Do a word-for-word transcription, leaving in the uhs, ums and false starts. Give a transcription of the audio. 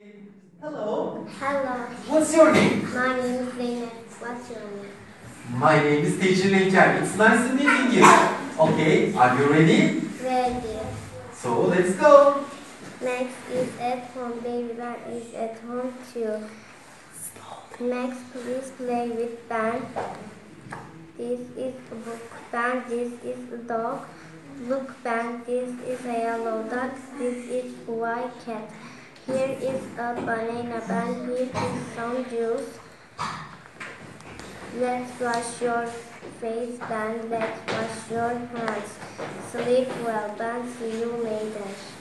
Hello. Hello, What's your name? my name is Zeynep. What's your name? My name is Teacher Linker. It's nice to meeting you. Okay, are you ready? Ready. So let's go. Max is at home. Baby Ben is at home too. Max, please play with Ben. This is a book. Ben, this is a dog. Look, Ben, this is a yellow duck. This is a white cat. Here is a banana. Ben, here is some juice. Let's wash your face, Ben. Let's wash your hands. Sleep well, Ben. See you later.